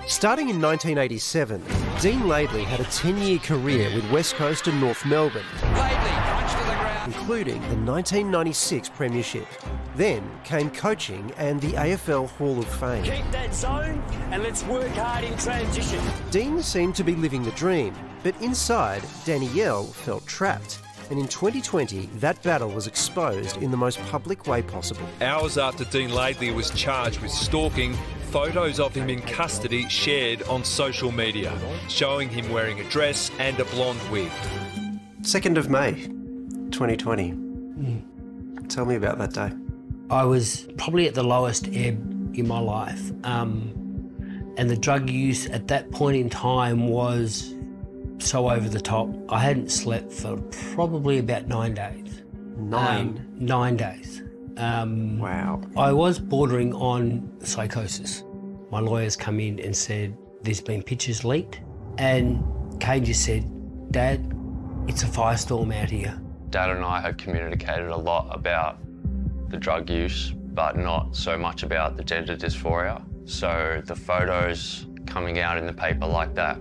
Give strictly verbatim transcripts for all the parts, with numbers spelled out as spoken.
Starting in nineteen eighty-seven, Danielle Laidley had a ten-year career with West Coast and North Melbourne, Laidley punched to the ground, including the nineteen ninety-six Premiership. Then came coaching and the A F L Hall of Fame. Keep that zone and let's work hard in transition. Dean seemed to be living the dream, but inside, Danielle felt trapped. And in twenty twenty, that battle was exposed in the most public way possible. Hours after Dean Laidley was charged with stalking, photos of him in custody shared on social media, showing him wearing a dress and a blonde wig. second of May, twenty twenty. Mm. Tell me about that day. I was probably at the lowest ebb in my life. Um, and the drug use at that point in time was so over the top. I hadn't slept for probably about nine days. Nine? Um, nine days. Um, wow. I was bordering on psychosis. My lawyers come in and said, there's been pictures leaked. And Kane just said, Dad, it's a firestorm out here. Dad and I had communicated a lot about the drug use, but not so much about the gender dysphoria. So the photos coming out in the paper like that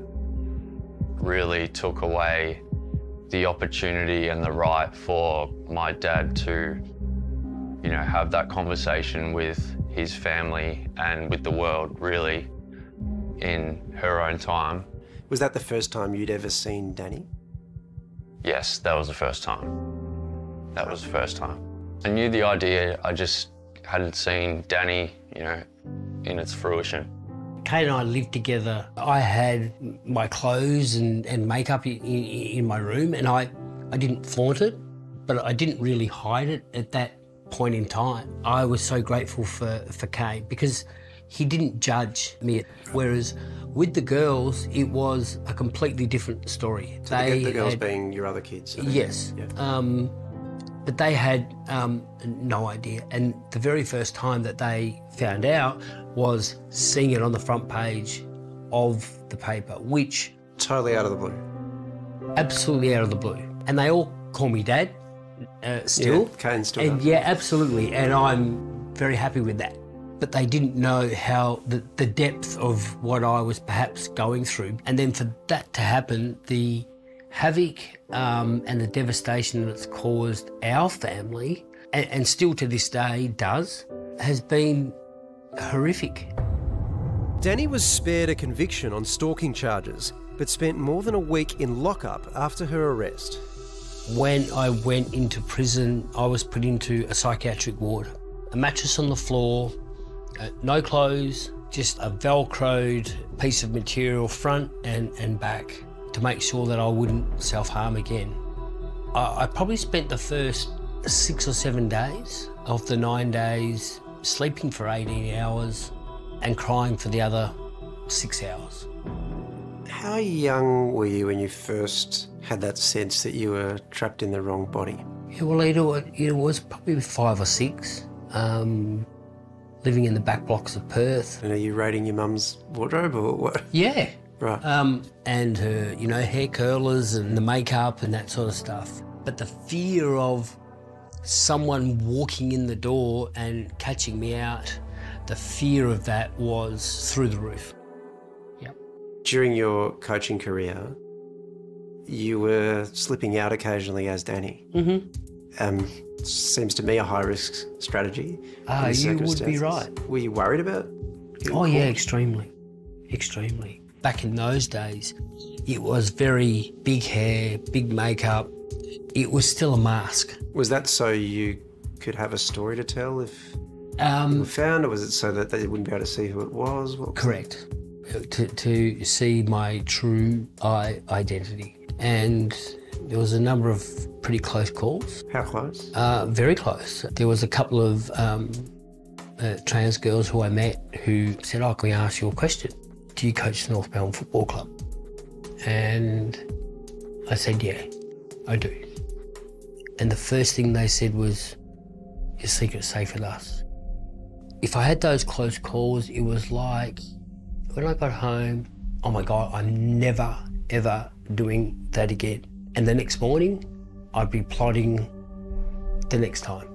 really took away the opportunity and the right for my dad to, you know, have that conversation with his family and with the world, really, in her own time. Was that the first time you'd ever seen Dani? Yes, that was the first time. That was the first time. I knew the idea, I just hadn't seen Dani, you know, in its fruition. Kane and I lived together. I had my clothes and, and makeup in, in, in my room, and I, I didn't flaunt it, but I didn't really hide it at that point in time. I was so grateful for, for Kane because he didn't judge me, whereas with the girls, it was a completely different story. So they, the, the girls had, being your other kids? Yes. Yeah. Um, but they had um, no idea. And the very first time that they found out was seeing it on the front page of the paper, which... Totally out of the blue. Absolutely out of the blue. And they all call me Dad, uh, still. Yeah, Kane still And does. yeah, absolutely. And I'm very happy with that. But they didn't know how the, the depth of what I was perhaps going through. And then for that to happen, the havoc um, and the devastation that it's caused our family, and, and still to this day does, has been horrific. Dani was spared a conviction on stalking charges, but spent more than a week in lockup after her arrest. When I went into prison, I was put into a psychiatric ward. A mattress on the floor, uh, no clothes, just a velcroed piece of material front and, and back to make sure that I wouldn't self-harm again. I, I probably spent the first six or seven days of the nine days sleeping for eighteen hours and crying for the other six hours. How young were you when you first had that sense that you were trapped in the wrong body? Yeah, well, it, it was probably five or six, um, living in the back blocks of Perth. And are you raiding your mum's wardrobe or what? Yeah. Right. Um, and her, you know, hair curlers and the makeup and that sort of stuff. But the fear of someone walking in the door and catching me out, the fear of that was through the roof. Yep. During your coaching career, you were slipping out occasionally as Dani. Mm-hmm. Um, seems to me a high-risk strategy. Ah, you would be right. Were you worried about getting Oh, yeah, caught? extremely, extremely. Back in those days, it was very big hair, big makeup. It was still a mask. Was that so you could have a story to tell if Um, you were found, or was it so that they wouldn't be able to see who it was? What was correct. To, to see my true I identity. And there was a number of pretty close calls. How close? Uh, very close. There was a couple of um, uh, trans girls who I met who said, oh, can we ask you a question? Do you coach the North Melbourne Football Club? And I said, yeah, I do. And the first thing they said was, your secret's safe with us. If I had those close calls, it was like, when I got home, oh my God, I'm never, ever doing that again. And the next morning, I'd be plotting the next time.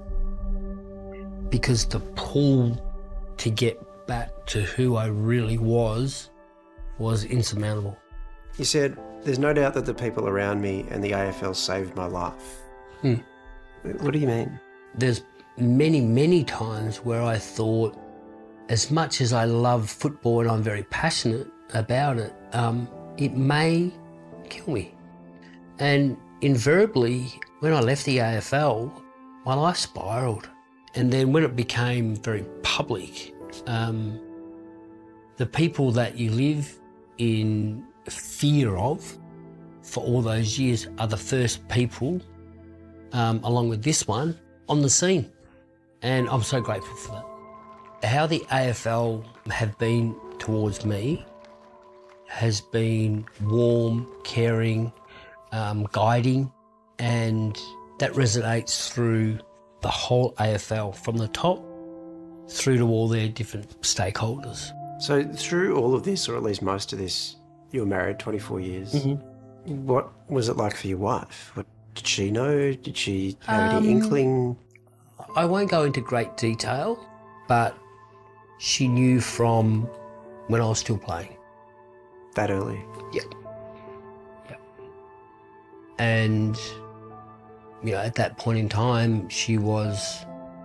Because the pull to get back to who I really was was insurmountable. You said, there's no doubt that the people around me and the A F L saved my life. Hmm. What do you mean? There's many, many times where I thought, as much as I love football and I'm very passionate about it, um, it may kill me. And invariably, when I left the A F L, my life spiralled. And then when it became very public, um, the people that you live in fear of for all those years are the first people, um, along with this one, on the scene. And I'm so grateful for that. How the A F L have been towards me has been warm, caring, um, guiding, and that resonates through the whole A F L, from the top through to all their different stakeholders. So through all of this, or at least most of this, you were married twenty-four years. Mm-hmm. What was it like for your wife? What, did she know? Did she have Um, any inkling? I won't go into great detail, but she knew from when I was still playing. That early? Yeah. Yeah. And, you know, at that point in time, she was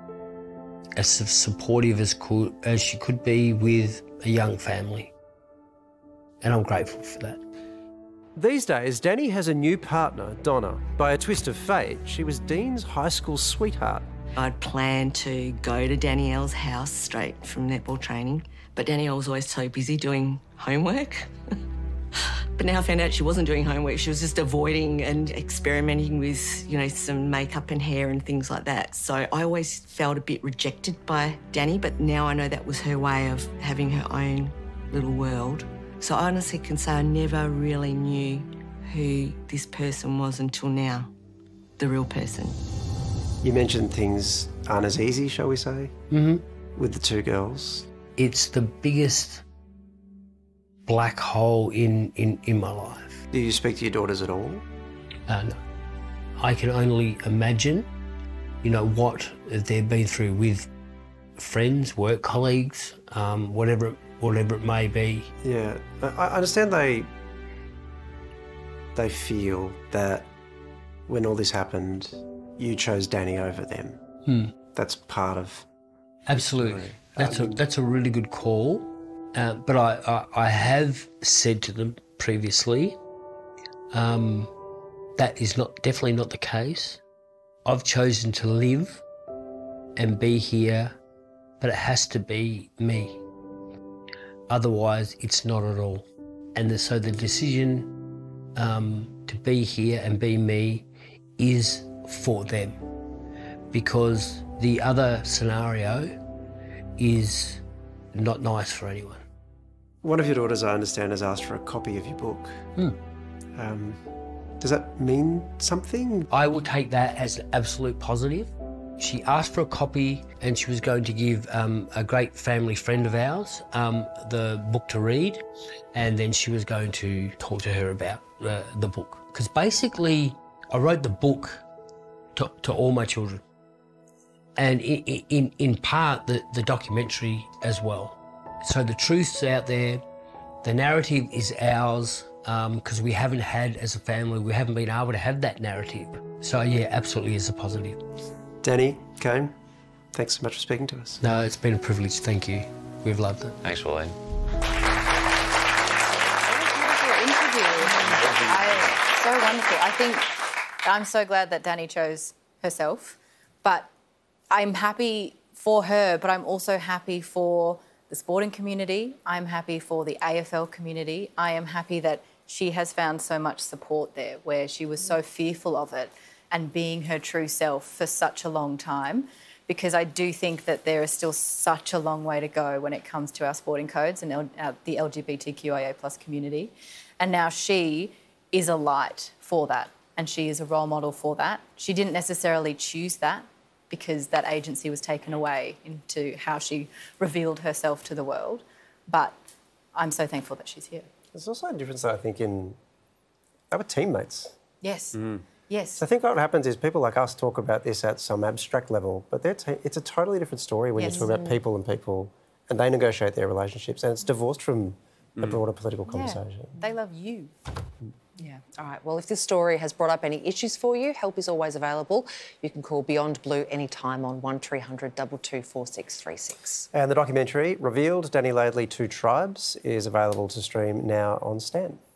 as supportive as could as she could be with a young family. And I'm grateful for that. These days, Dani has a new partner, Donna. By a twist of fate, she was Dean's high school sweetheart. I'd planned to go to Danielle's house straight from netball training, but Danielle was always so busy doing homework. But now I found out she wasn't doing homework. She was just avoiding and experimenting with, you know, some makeup and hair and things like that. So I always felt a bit rejected by Dani, but now I know that was her way of having her own little world. So I honestly can say I never really knew who this person was until now, the real person. You mentioned things aren't as easy, shall we say, Mm-hmm. with the two girls. It's the biggest black hole in, in, in my life. Do you speak to your daughters at all? Uh, no. I can only imagine, you know, what they've been through with friends, work colleagues, um, whatever, whatever it may be. Yeah, I I understand they they feel that when all this happened, you chose Dani over them. Hmm. That's part of... Absolutely. That's a, that's a really good call. Uh, but I, I, I have said to them previously, um, that is not definitely not the case. I've chosen to live and be here, but it has to be me. Otherwise, it's not at all. And the, so the decision um, to be here and be me is for them, because the other scenario is not nice for anyone. One of your daughters, I understand, has asked for a copy of your book. Hmm. Um, does that mean something? I will take that as an absolute positive. She asked for a copy and she was going to give um, a great family friend of ours um, the book to read, and then she was going to talk to her about uh, the book. Because basically, I wrote the book to, to all my children, and in, in, in part the, the documentary as well. So the truth's out there, the narrative is ours, because um, we haven't had, as a family, we haven't been able to have that narrative. So yeah, absolutely is a positive. Dani, Kane, thanks so much for speaking to us. No, it's been a privilege, thank you. We've loved it. Thanks, Waleed. I, so wonderful. I think I'm so glad that Dani chose herself, but I'm happy for her, but I'm also happy for the sporting community. I'm happy for the A F L community. I am happy that she has found so much support there, where she was so fearful of it and being her true self for such a long time, because I do think that there is still such a long way to go when it comes to our sporting codes and L- uh, the L G B T Q I A plus community. And now she is a light for that, and she is a role model for that. She didn't necessarily choose that, because that agency was taken away into how she revealed herself to the world. But I'm so thankful that she's here. There's also a difference, I think, in our teammates. Yes, Mm. yes. So I think what happens is people like us talk about this at some abstract level, but they're t- it's a totally different story when Yes. you talk about people and people, and they negotiate their relationships, and it's divorced from a broader political conversation. Yeah, they love you. Yeah. All right. Well, if this story has brought up any issues for you, help is always available. You can call Beyond Blue anytime on one three hundred two two four six three six. And the documentary Revealed, Danielle Laidley, Two Tribes, is available to stream now on Stan.